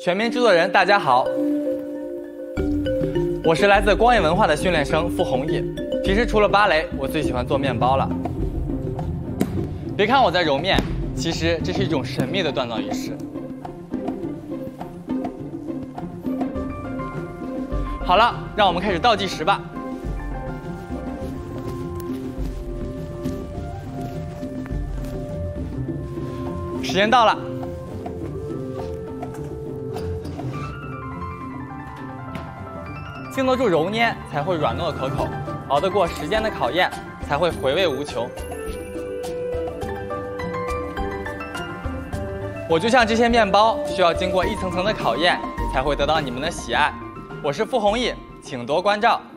全民制作人，大家好，我是来自光影文化的训练生付弘毅。平时除了芭蕾，我最喜欢做面包了。别看我在揉面，其实这是一种神秘的锻造仪式。好了，让我们开始倒计时吧。时间到了。经得住揉捏，才会软糯可口；熬得过时间的考验，才会回味无穷。我就像这些面包，需要经过一层层的考验，才会得到你们的喜爱。我是付弘毅，请多关照。